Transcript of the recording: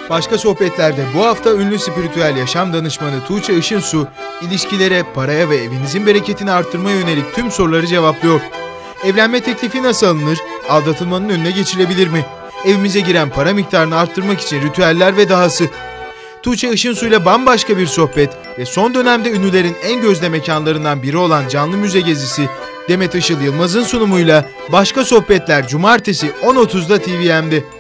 Başka sohbetlerde bu hafta ünlü spiritüel yaşam danışmanı Tuğçe Işınsu, ilişkilere, paraya ve evinizin bereketini arttırmaya yönelik tüm soruları cevaplıyor. Evlenme teklifi nasıl alınır? Aldatılmanın önüne geçilebilir mi? Evimize giren para miktarını arttırmak için ritüeller ve dahası. Tuğçe Işınsu ile bambaşka bir sohbet ve son dönemde ünlülerin en gözde mekanlarından biri olan canlı müze gezisi Demet Işıl Yılmaz'ın sunumuyla Başka Sohbetler Cumartesi 10.30'da TVM'de.